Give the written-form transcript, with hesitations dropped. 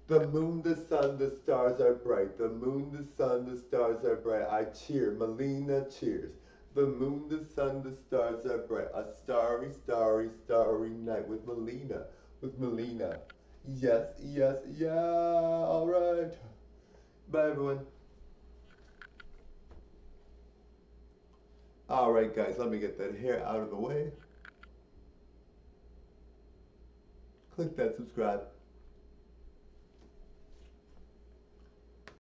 The moon, the sun, the stars are bright. The moon, the sun, the stars are bright. I cheer. Mileena cheers. The moon, the sun, the stars are bright. A starry, starry, starry night with Mileena. With Mileena. Yes, yes, yeah. All right. Bye, everyone. All right, guys. Let me get that hair out of the way. Click that subscribe.